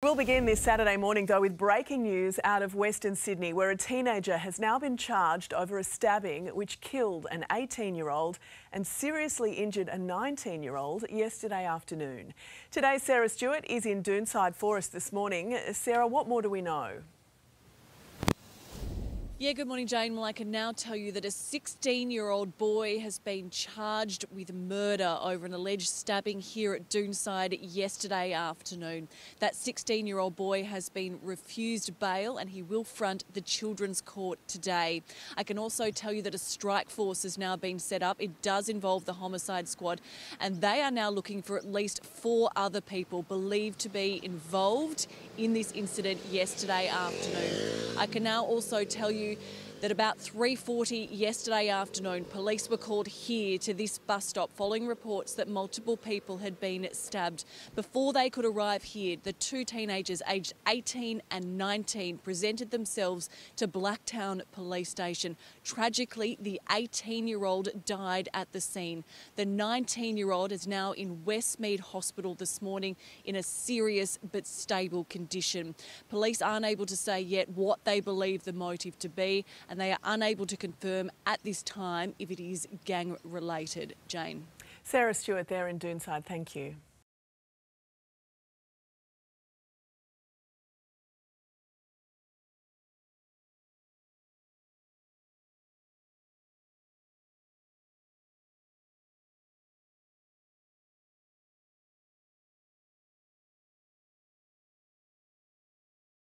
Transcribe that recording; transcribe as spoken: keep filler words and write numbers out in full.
We'll begin this Saturday morning, though, with breaking news out of Western Sydney, where a teenager has now been charged over a stabbing which killed an eighteen-year-old and seriously injured a nineteen-year-old yesterday afternoon. Today, Sarah Stewart is in Doonside for us this morning. Sarah, what more do we know? Yeah, good morning, Jane. Well, I can now tell you that a sixteen-year-old boy has been charged with murder over an alleged stabbing here at Doonside yesterday afternoon. That sixteen-year-old boy has been refused bail and he will front the Children's Court today. I can also tell you that a strike force has now been set up. It does involve the homicide squad, and they are now looking for at least four other people believed to be involved in this incident yesterday afternoon. I can now also tell you that about three forty yesterday afternoon, police were called here to this bus stop following reports that multiple people had been stabbed. Before they could arrive here, the two teenagers aged eighteen and nineteen presented themselves to Blacktown Police Station. Tragically, the eighteen-year-old died at the scene. The nineteen-year-old is now in Westmead Hospital this morning in a serious but stable condition. Police aren't able to say yet what they believe the motive to be, and they are unable to confirm at this time if it is gang-related. Jane. Sarah Stewart there in Doonside, thank you.